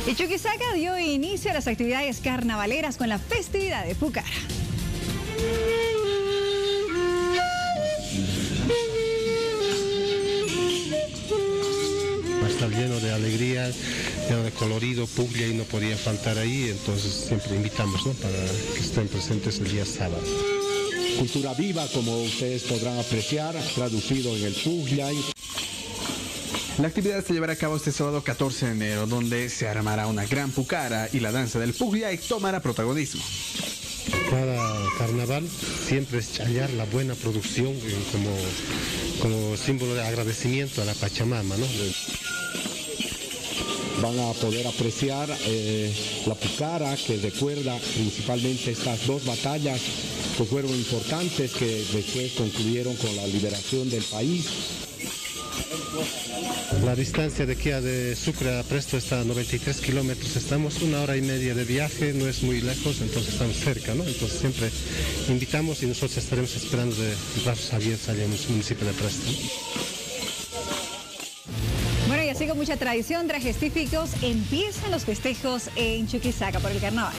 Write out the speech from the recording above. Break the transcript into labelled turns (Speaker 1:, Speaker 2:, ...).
Speaker 1: Y Chuquisaca dio inicio a las actividades carnavaleras con la festividad de Pucara.
Speaker 2: Está lleno de alegría, lleno de colorido, Puglia, y no podía faltar ahí, entonces siempre invitamos, ¿no?, para que estén presentes el día sábado.
Speaker 3: Cultura viva, como ustedes podrán apreciar, traducido en el Puglia.
Speaker 4: La actividad se llevará a cabo este sábado 14 de enero, donde se armará una gran pucara y la danza del Puglia tomará protagonismo.
Speaker 2: Cada carnaval siempre es hallar la buena producción como símbolo de agradecimiento a la Pachamama, ¿no?
Speaker 3: Van a poder apreciar la pucara, que recuerda principalmente estas dos batallas que fueron importantes, que después concluyeron con la liberación del país.
Speaker 2: La distancia de aquí de Sucre a Presto está a 93 kilómetros, estamos 1 hora y media de viaje, no es muy lejos, entonces estamos cerca, ¿no? Entonces siempre invitamos y nosotros estaremos esperando de brazos abiertos allá en el municipio de Presto.
Speaker 1: Bueno, y así con mucha tradición, trajes típicos, empiezan los festejos en Chuquisaca por el carnaval.